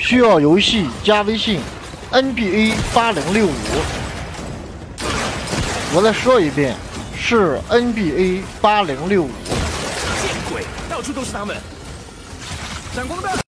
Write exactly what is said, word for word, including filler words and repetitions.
需要游戏加微信 N B A 八零六五。我再说一遍，是 N B A 八零六五。 见鬼，到处都是他们！闪光弹！